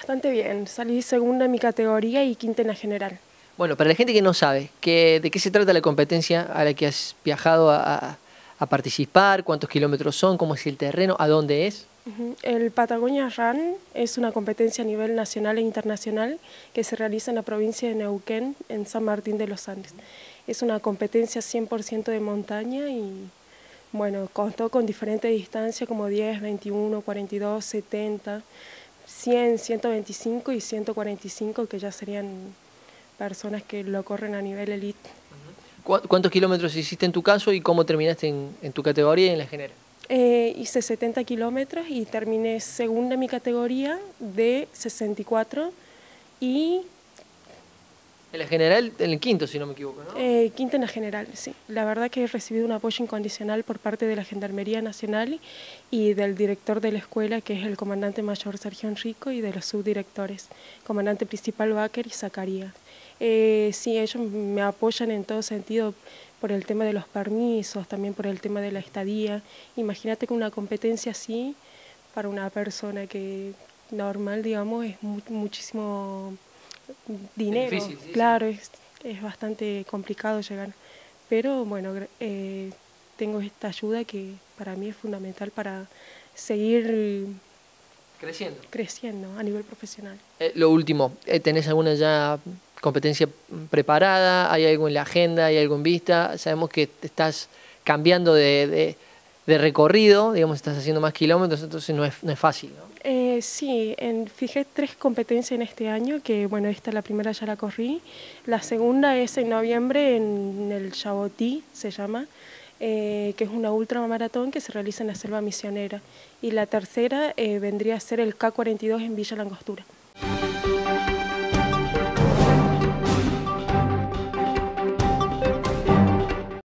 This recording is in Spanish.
bastante bien. Salí segunda en mi categoría y quinta en la general. Bueno, para la gente que no sabe, ¿de qué se trata la competencia a la que has viajado a participar? ¿Cuántos kilómetros son? ¿Cómo es el terreno? ¿A dónde es? El Patagonia Run es una competencia a nivel nacional e internacional que se realiza en la provincia de Neuquén, en San Martín de los Andes. Es una competencia 100% de montaña y bueno, contó con diferentes distancias como 10, 21, 42, 70, 100, 125 y 145, que ya serían personas que lo corren a nivel elite. ¿Cuántos kilómetros hiciste en tu caso y cómo terminaste en tu categoría y en la general? Hice 70 kilómetros y terminé segunda en mi categoría de 64 y En la general, en el quinto, si no me equivoco, ¿no? quinta en la general, sí. La verdad que he recibido un apoyo incondicional por parte de la Gendarmería Nacional y del director de la escuela, que es el comandante mayor Sergio Enrico, y de los subdirectores, comandante principal Baker y Zacarías. Sí, ellos me apoyan en todo sentido por el tema de los permisos, también por el tema de la estadía. Imagínate que una competencia así, para una persona que normal, digamos, es muchísimo dinero. Es difícil, sí, sí. Claro, es bastante complicado llegar. Pero bueno, tengo esta ayuda que para mí es fundamental para seguir creciendo a nivel profesional. Lo último, ¿tenés alguna ya competencia preparada? ¿Hay algo en la agenda? ¿Hay algo en vista? Sabemos que te estás cambiando de recorrido, digamos, estás haciendo más kilómetros, entonces no es fácil, ¿no? Sí, fijé 3 competencias en este año, que bueno, esta la primera ya la corrí. La segunda es en noviembre en el Chabotí, se llama, que es una ultramaratón que se realiza en la selva misionera. Y la tercera vendría a ser el K42 en Villa Langostura.